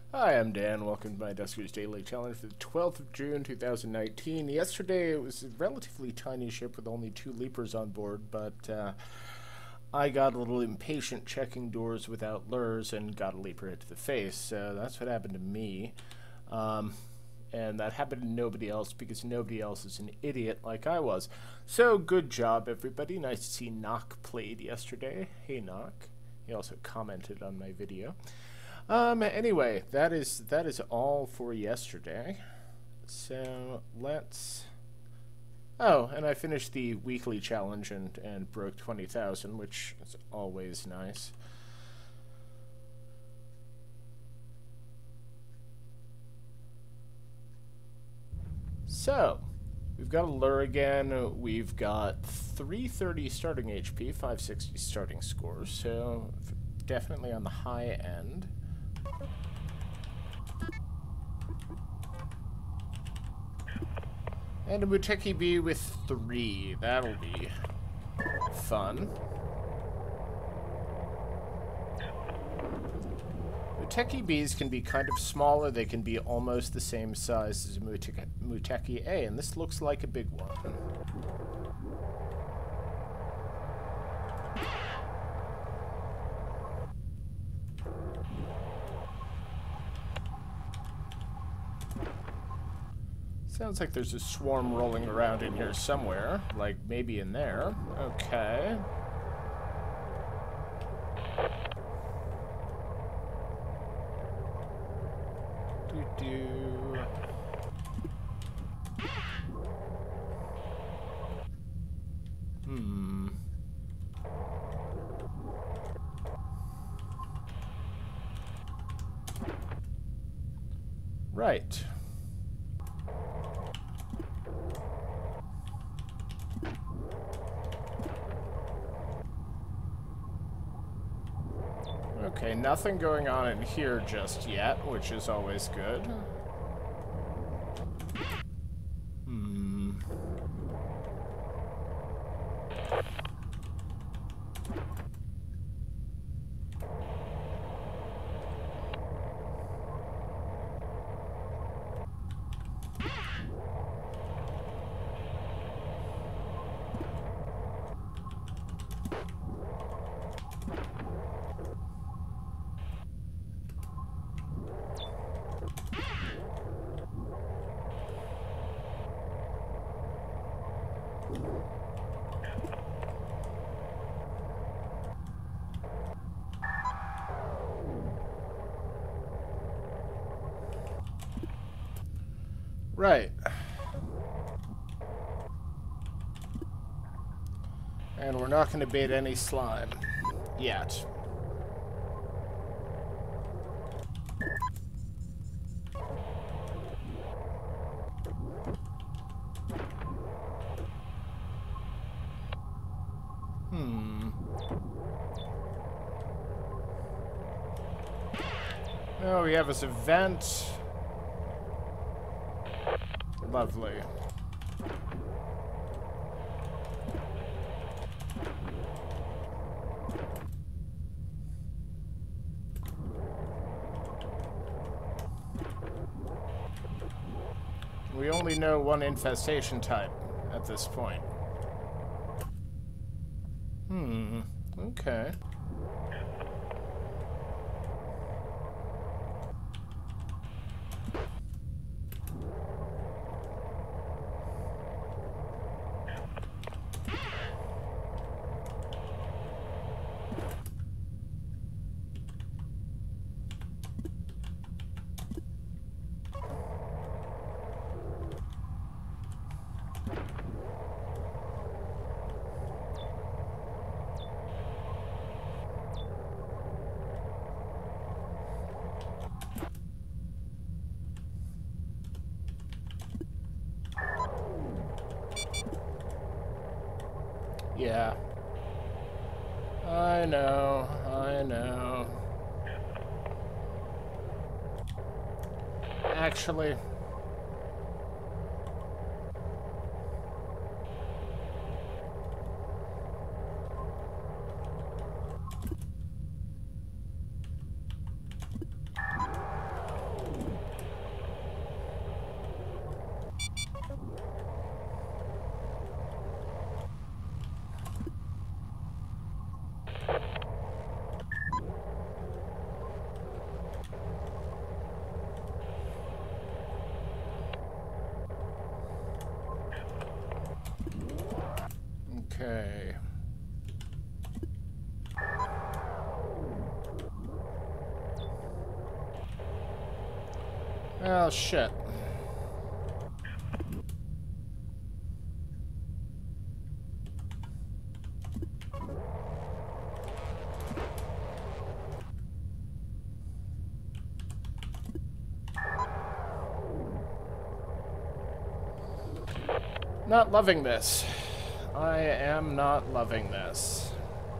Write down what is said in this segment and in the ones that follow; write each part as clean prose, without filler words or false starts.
Hi, I'm Dan. Welcome to my Duskers Daily Challenge for the 12th of June 2019. Yesterday it was a relatively tiny ship with only 2 leapers on board, but I got a little impatient checking doors without lures and got a leaper hit to the face. So that's what happened to me. And that happened to nobody else because nobody else is an idiot like I was. So good job, everybody. Nice to see Knock played yesterday. Hey, Knock. He also commented on my video. Anyway, that is all for yesterday. So let's... Oh, and I finished the weekly challenge and broke 20,000, which is always nice. So, we've got a lure again. We've got 330 starting HP, 560 starting score, so definitely on the high end. And a Muteki Bee with 3. That'll be fun. Muteki Bees can be kind of smaller. They can be almost the same size as a Muteki A, and this looks like a big one. Sounds like there's a swarm rolling around in here somewhere, like maybe in there. Okay. Doo-doo. Right. Okay, nothing going on in here just yet, which is always good. Right. And we're not going to bait any slime. Yet. Oh, we have this event. Lovely. We only know one infestation type at this point. Okay. Yeah. I know. Actually... Okay. Oh, shit. Not loving this. I am not loving this.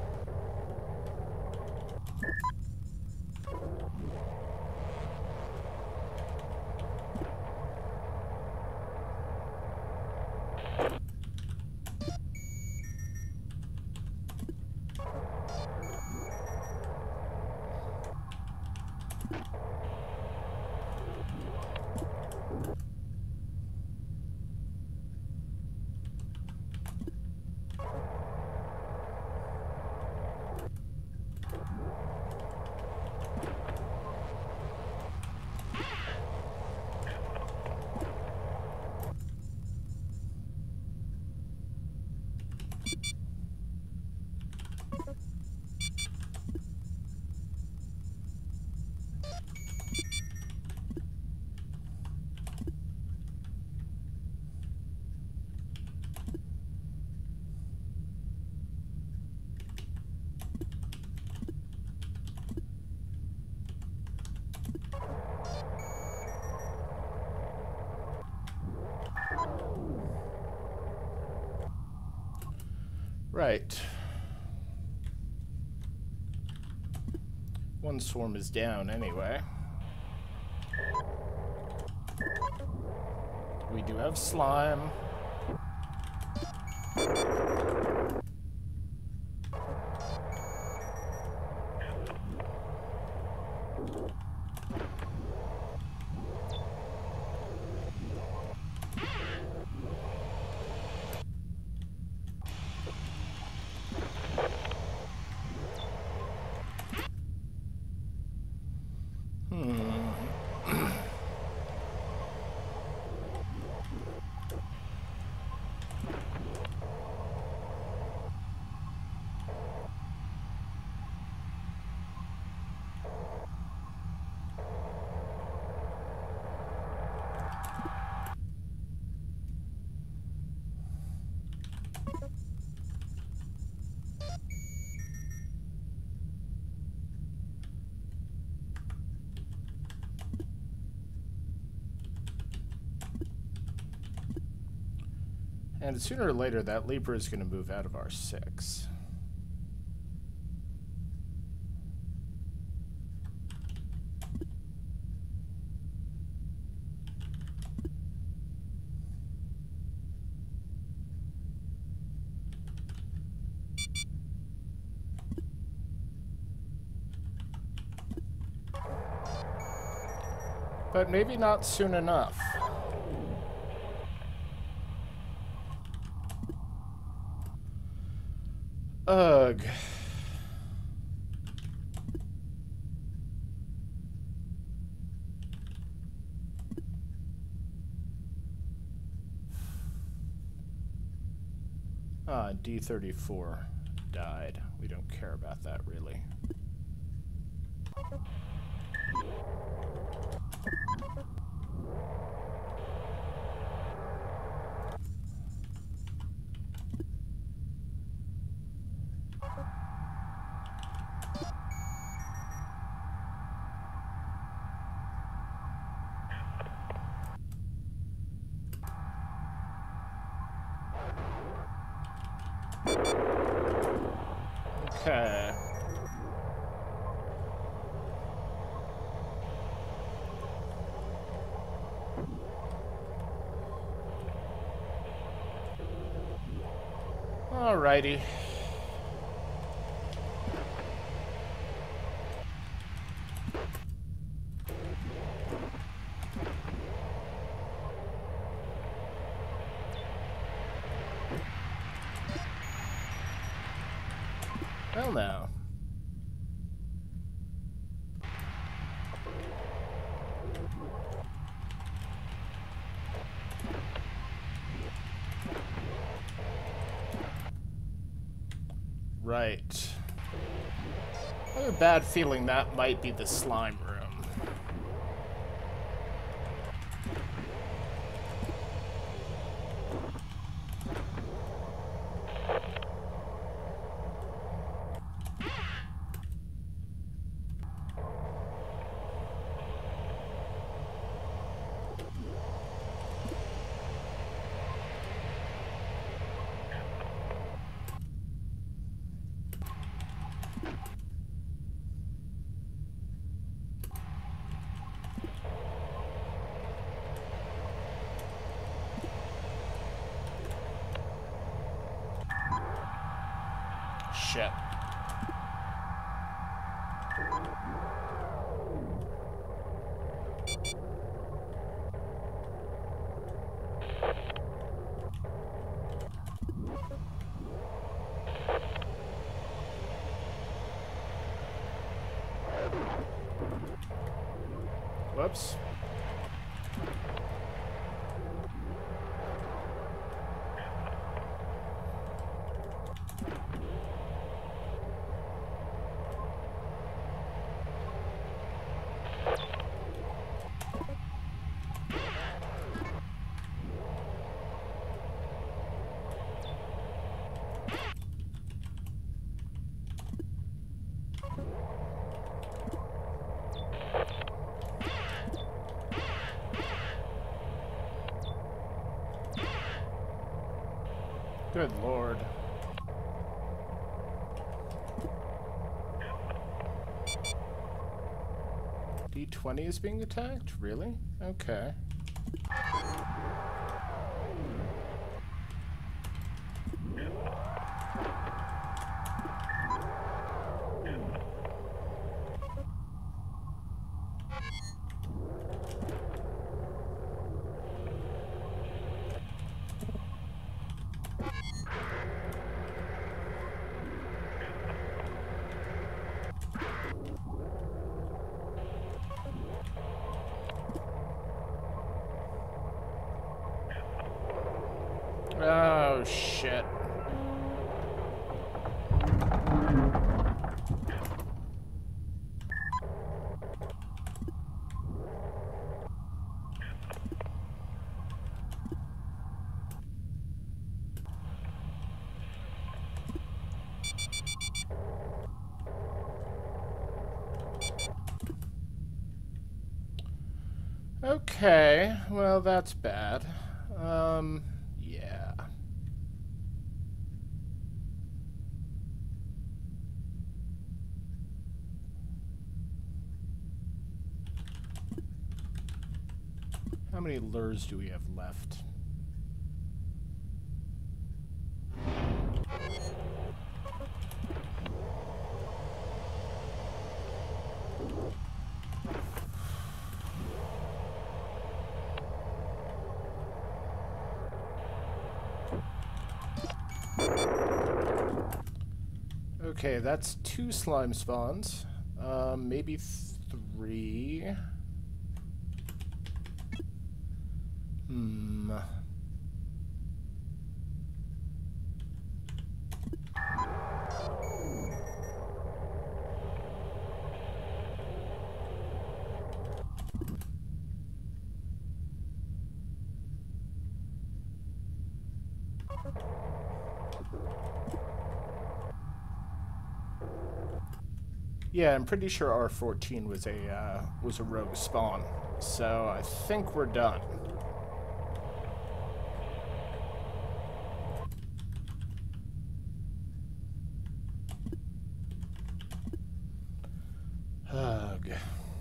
Right. One swarm is down anyway. We do have slime. And sooner or later, that Leaper is going to move out of our 6. But maybe not soon enough. Ugh. Ah, D34 died. We don't care about that, really. Okay. Alrighty. Well, now. Right. I have a bad feeling that might be the slime room. Shit. Whoops. Good lord. D20 is being attacked? Really? Okay. Oh, shit. Okay, well, that's bad. Yeah. How many lures do we have left? Okay, that's 2 slime spawns. Maybe 3. Yeah, I'm pretty sure R14 was a rogue spawn, so I think we're done. Ugh.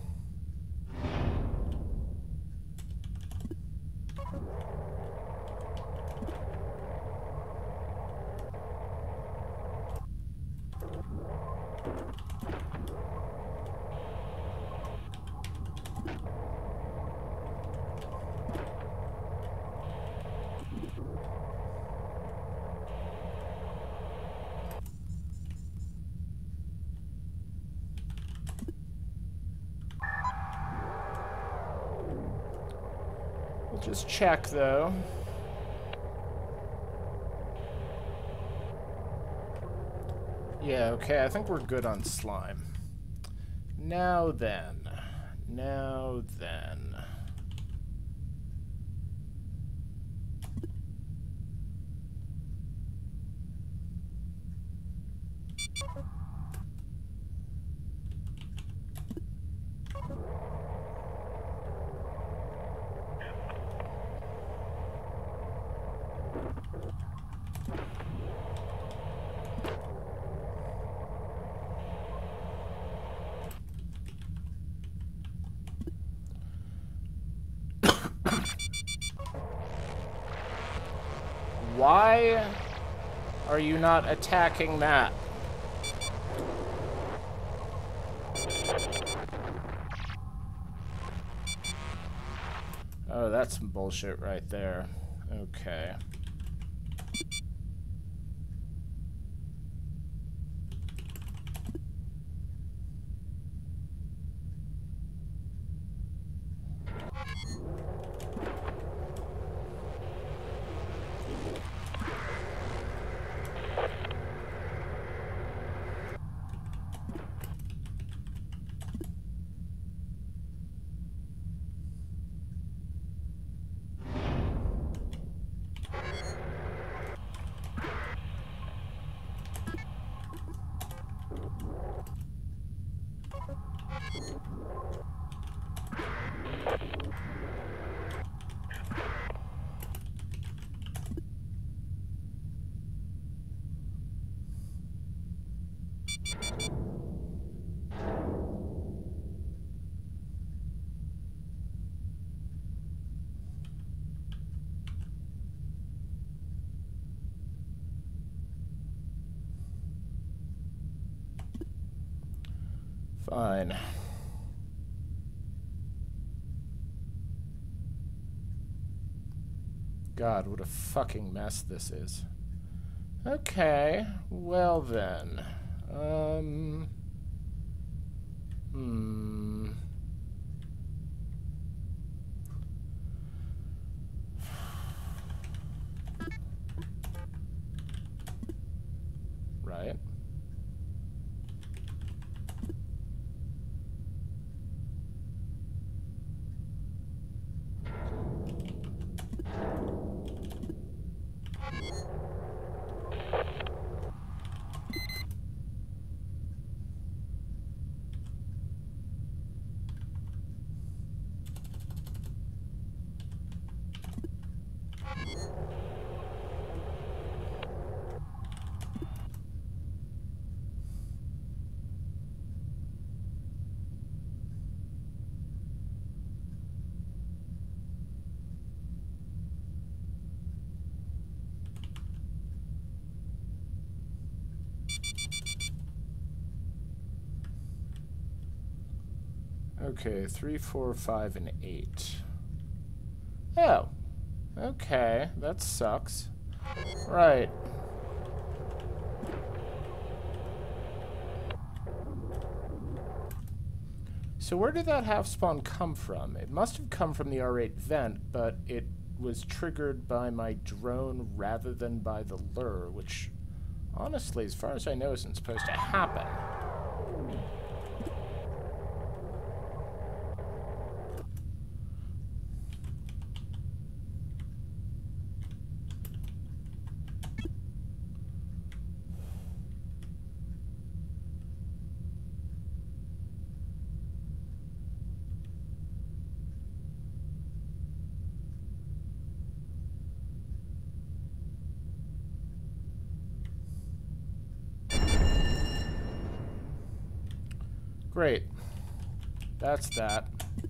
We'll just check, though. Yeah, okay, I think we're good on slime. Now then. Now then. Why are you not attacking that? Oh, that's some bullshit right there. Okay. Fine. God, what a fucking mess this is. Okay, well then. Right. Okay, 3, 4, 5, and 8. Oh. Okay, that sucks. Right. So where did that half spawn come from? It must have come from the R8 vent, but it was triggered by my drone rather than by the lure, which, honestly, as far as I know, isn't supposed to happen. Great. That's that.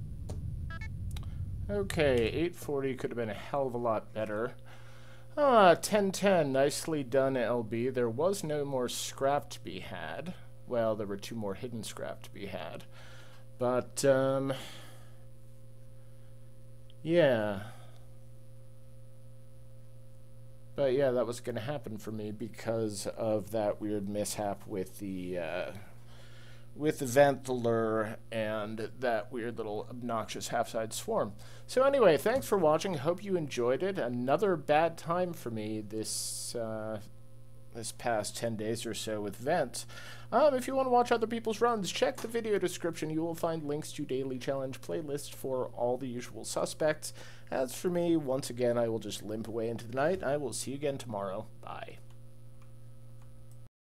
Okay, 840 could have been a hell of a lot better. 1010, nicely done, LB. There was no more scrap to be had. Well, there were 2 more hidden scrap to be had. But, yeah. But yeah, that was going to happen for me because of that weird mishap with the vent, the lure, and that weird little obnoxious half-side swarm. So anyway, thanks for watching. Hope you enjoyed it. Another bad time for me this this past 10 days or so with Vent. If you want to watch other people's runs, check the video description. You will find links to Daily Challenge playlists for all the usual suspects. As for me, once again, I will just limp away into the night. I will see you again tomorrow. Bye.